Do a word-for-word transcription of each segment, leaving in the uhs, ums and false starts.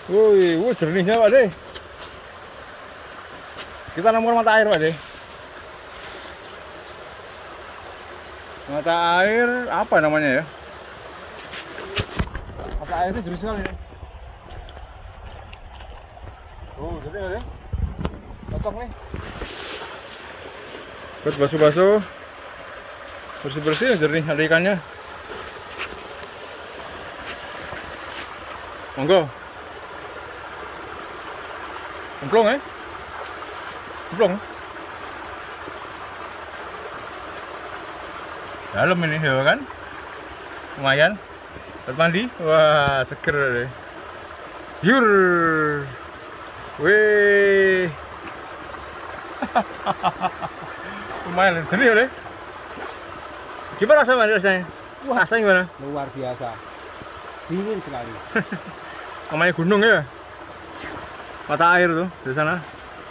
Wih, wuh jernihnya Pak De. Kita nemu mata air Pak De. Mata air apa namanya ya? Mata air itu jernih sekali nih. Oh, jernih Pak De. Cocok nih. Buat basuh-basuh, bersih-bersih jernih ada ikannya. Monggo. Emplong ya? Emplong. Dalam ini ya kan? Lumayan. Buat mandi. Wah, seger deh. Yur. Wih. Lumayan jernih ya deh. Gimana rasanya mandi rasanya? Wah, rasanya gimana? Luar biasa. Dingin sekali. Namanya gunung ya? Mata air tuh di sana.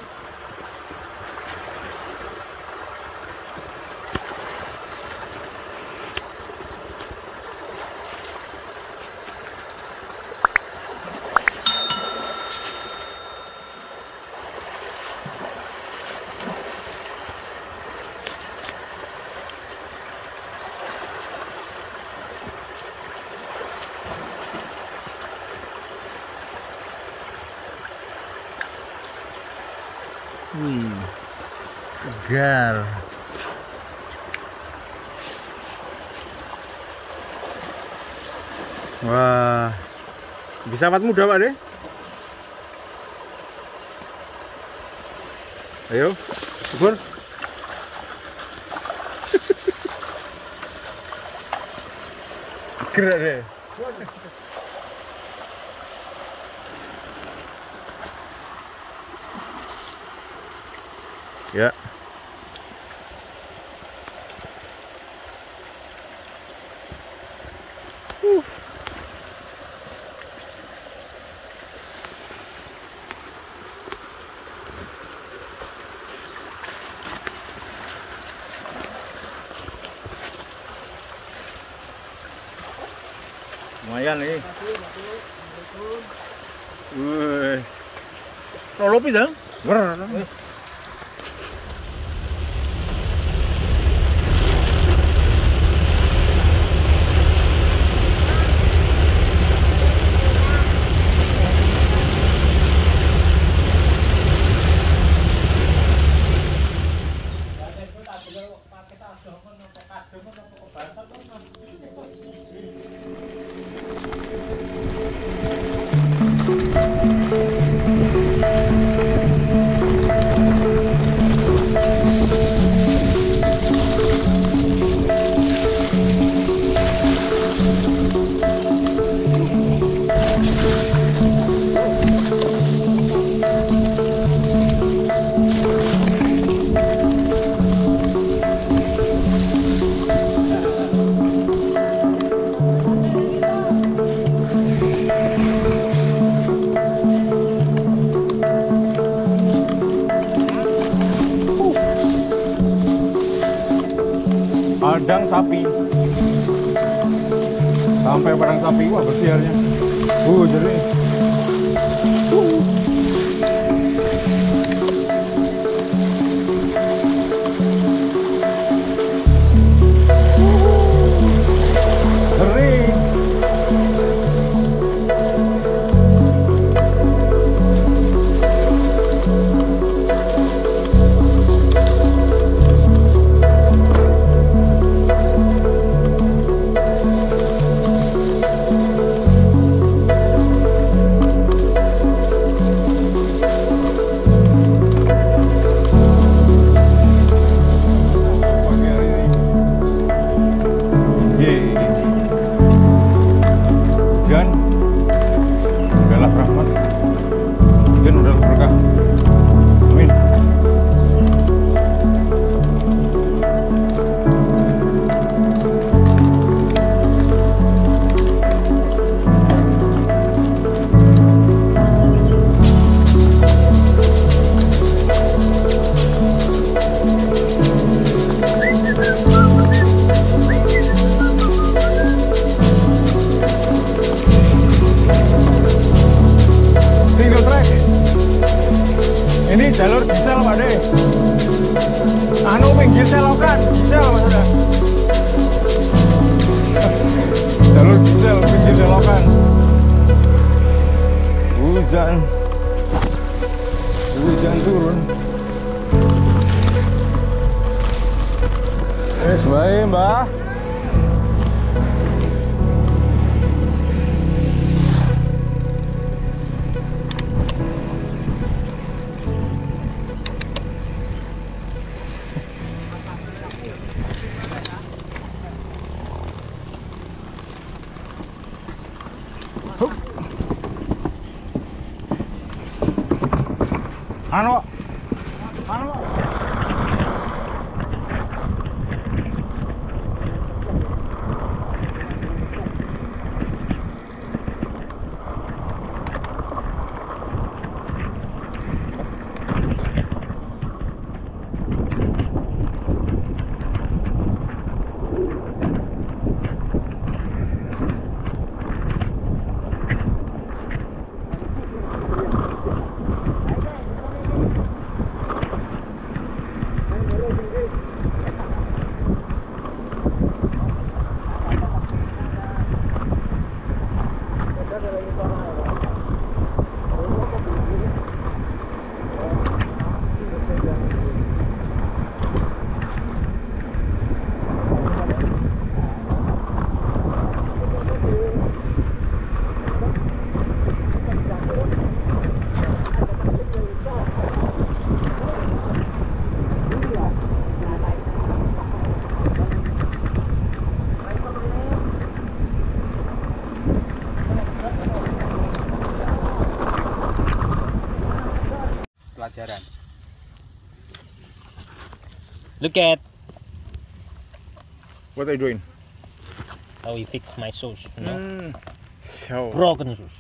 Hmm, segar. Wah, bisa awet muda Pak De. Ayo, subur. Gerak deh. Ya. Uh. Lumayan nih. Wih. Rolopi dong? Ber. Padang sapi sampai padang sapi, wah bersih airnya. Uh, jernih. Uh. Jernih. jalur diesel Pak De. Anu pinggir selokan, diesel maksudnya. Jalur diesel pinggir selokan. Hujan. Hujan turun. Wes bae, Mbah. Anu, anu. Pelajaran. Look at What are you doing? how he fix my sauce, you know? Hmm. So. Broken sauce.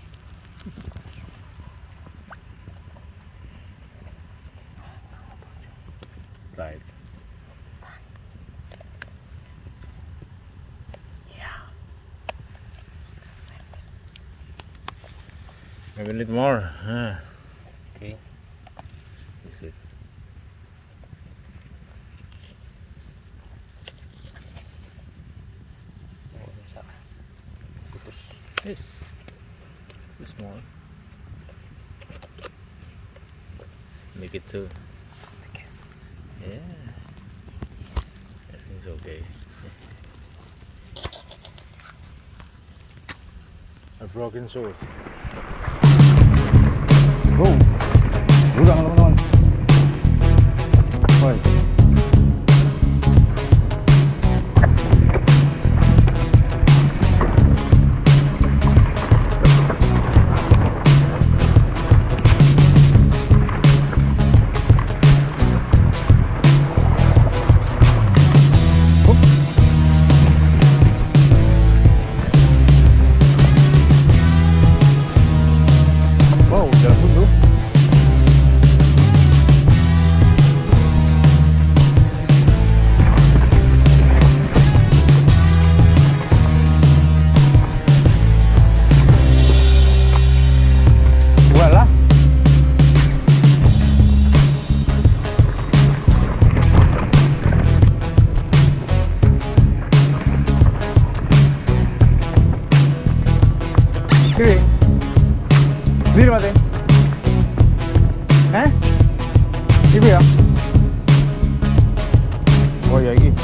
Right. Yeah. Maybe a little more. Huh. Okay. Is it? Oh, bisa. Putus. Yes. It's more. Make it two. Yeah. Everything's okay. A broken sauce. Oh, udah teman-teman. Baik. Wow, jalan dulu. Voilà. Kiri. Kiri mati. Eh? Iku ya? Oh ya iki.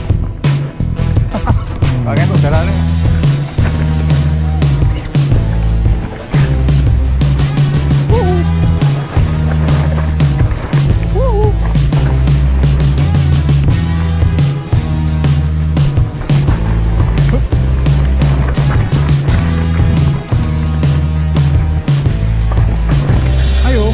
Pakai tuh jalannya. Ayo.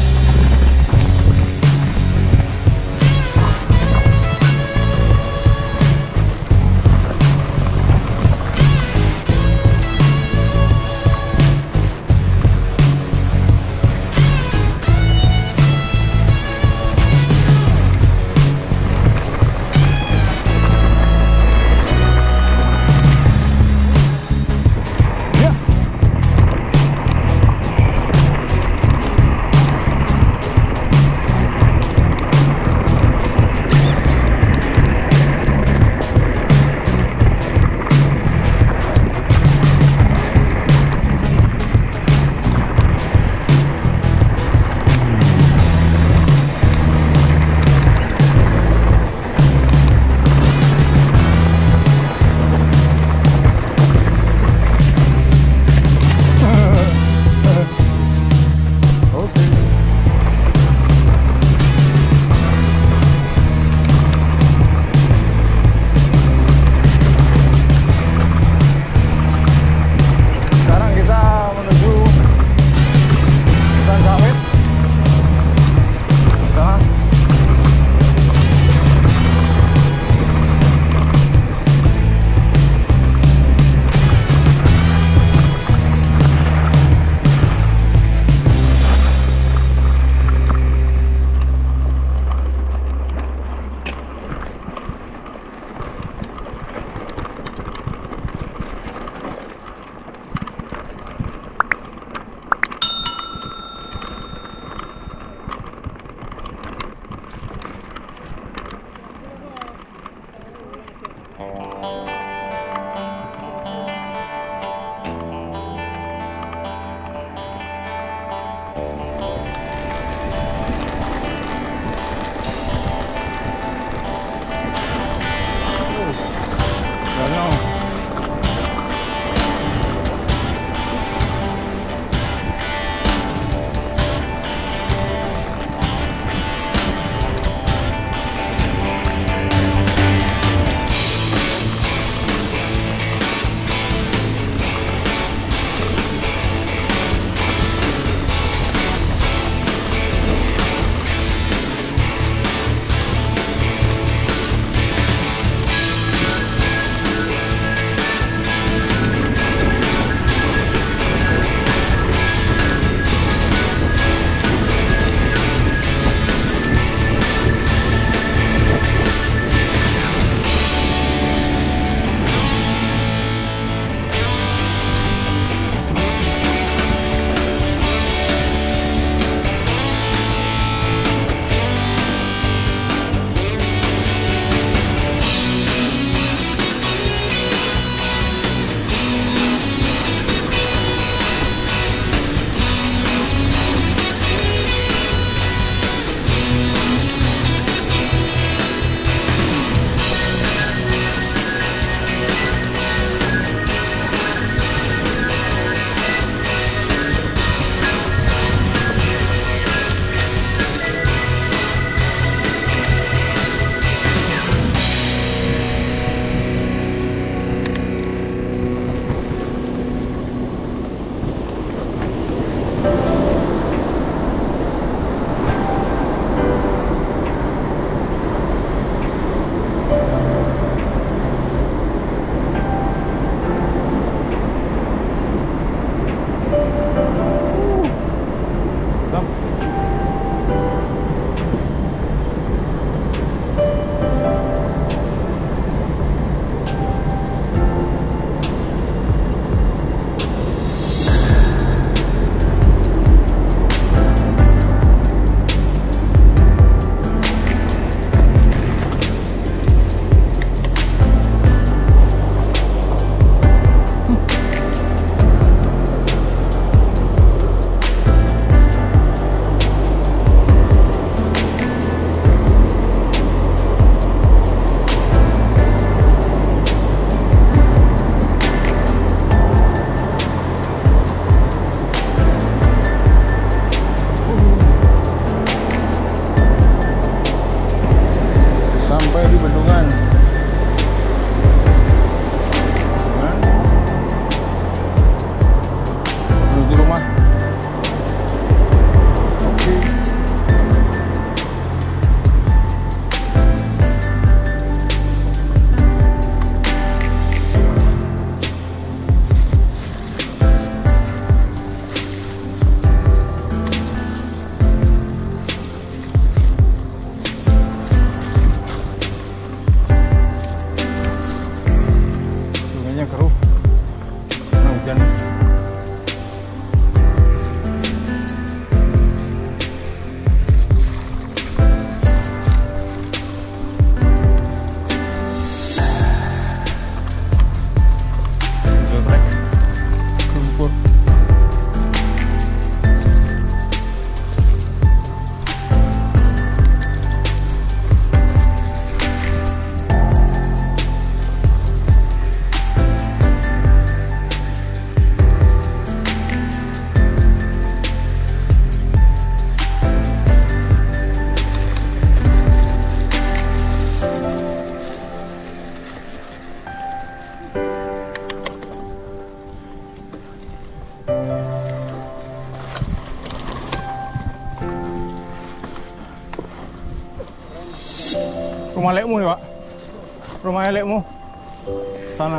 Rumah lekmu nih, Pak. Rumah lekmu. Sana.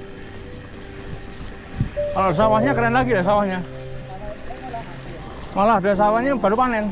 Kalau sawahnya keren lagi deh sawahnya. Malah ada sawahnya baru panen.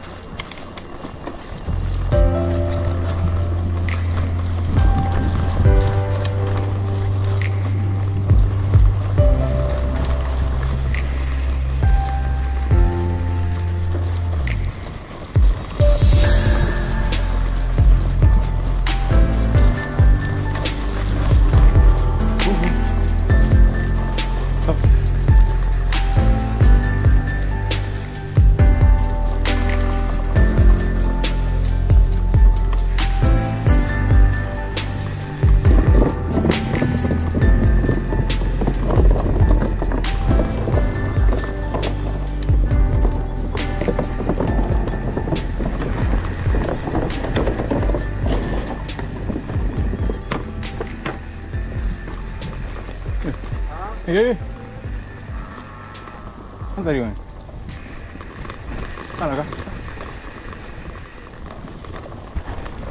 Iya. Kan tadi mana? Mana kah?